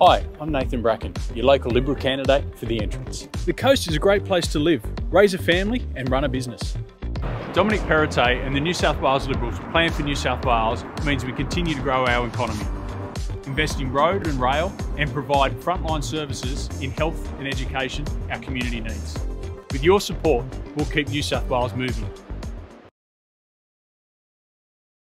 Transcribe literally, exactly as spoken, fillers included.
Hi, I'm Nathan Bracken, your local Liberal candidate for the Entrance. The coast is a great place to live, raise a family and run a business. Dominic Perrottet and the New South Wales Liberals' plan for New South Wales means we continue to grow our economy, invest in road and rail and provide frontline services in health and education our community needs. With your support, we'll keep New South Wales moving.